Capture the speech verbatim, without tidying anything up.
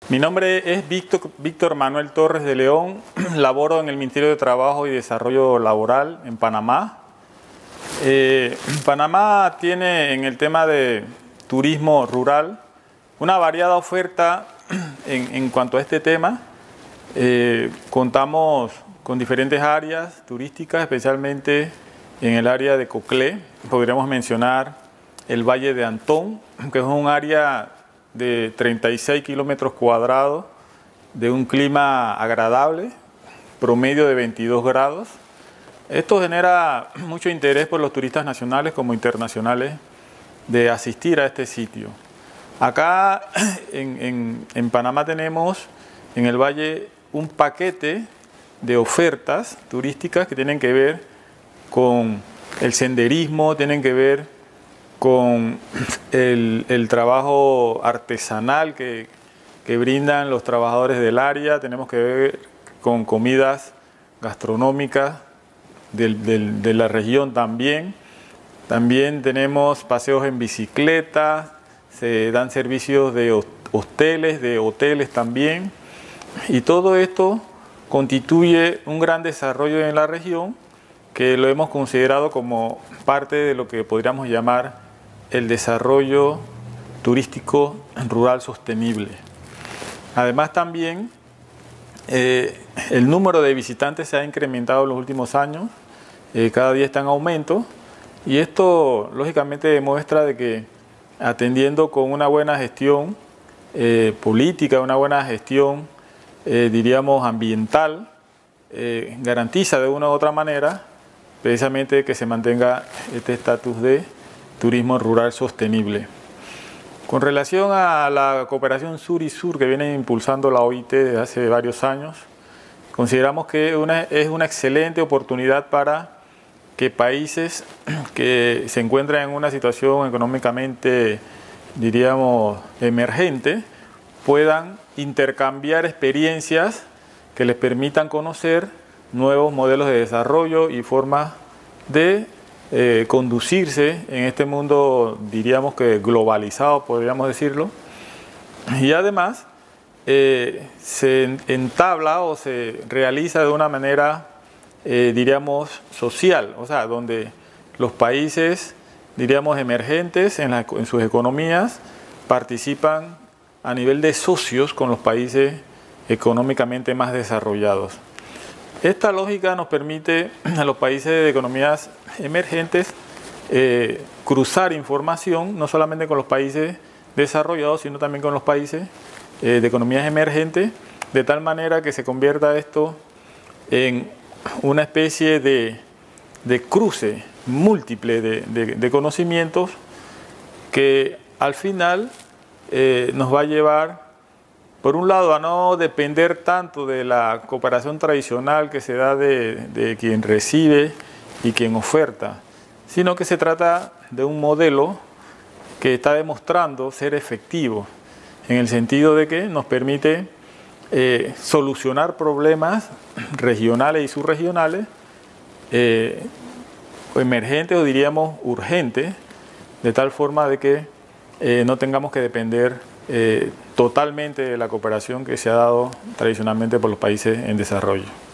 Mi nombre es Víctor, Víctor Manuel Torres de León, laboro en el Ministerio de Trabajo y Desarrollo Laboral en Panamá. Eh, Panamá tiene en el tema de turismo rural una variada oferta en, en cuanto a este tema. Eh, contamos con diferentes áreas turísticas, especialmente en el área de Coclé. Podríamos mencionar el Valle de Antón, que es un área de treinta y seis kilómetros cuadrados, de un clima agradable, promedio de veintidós grados. Esto genera mucho interés por los turistas nacionales como internacionales de asistir a este sitio. Acá en, en, en Panamá tenemos en el valle un paquete de ofertas turísticas que tienen que ver con el senderismo, tienen que ver con el, el trabajo artesanal que, que brindan los trabajadores del área, tenemos que ver con comidas gastronómicas del, del, de la región también. También tenemos paseos en bicicleta, se dan servicios de hosteles, de hoteles también, y todo esto constituye un gran desarrollo en la región que lo hemos considerado como parte de lo que podríamos llamar el desarrollo turístico rural sostenible. Además también eh, el número de visitantes se ha incrementado en los últimos años, eh, cada día está en aumento, y esto lógicamente demuestra de que atendiendo con una buena gestión eh, política, una buena gestión eh, diríamos ambiental, eh, garantiza de una u otra manera precisamente que se mantenga este estatus de turismo rural sostenible. Con relación a la cooperación sur y sur que viene impulsando la O I T desde hace varios años, consideramos que una, es una excelente oportunidad para que países que se encuentran en una situación económicamente, diríamos, emergente, puedan intercambiar experiencias que les permitan conocer nuevos modelos de desarrollo y formas de eh, conducirse en este mundo, diríamos que globalizado, podríamos decirlo. Y además eh, se entabla o se realiza de una manera, eh, diríamos, social, o sea, donde los países, diríamos, emergentes en, la, en sus economías participan a nivel de socios con los países económicamente más desarrollados. Esta lógica nos permite a los países de economías emergentes eh, cruzar información, no solamente con los países desarrollados, sino también con los países eh, de economías emergentes, de tal manera que se convierta esto en una especie de, de cruce múltiple de, de, de conocimientos que al final eh, nos va a llevar, por un lado, a no depender tanto de la cooperación tradicional que se da de, de quien recibe y quien oferta, sino que se trata de un modelo que está demostrando ser efectivo, en el sentido de que nos permite eh, solucionar problemas regionales y subregionales, eh, emergentes o diríamos urgentes, de tal forma de que eh, no tengamos que depender Eh, totalmente de la cooperación que se ha dado tradicionalmente por los países en desarrollo.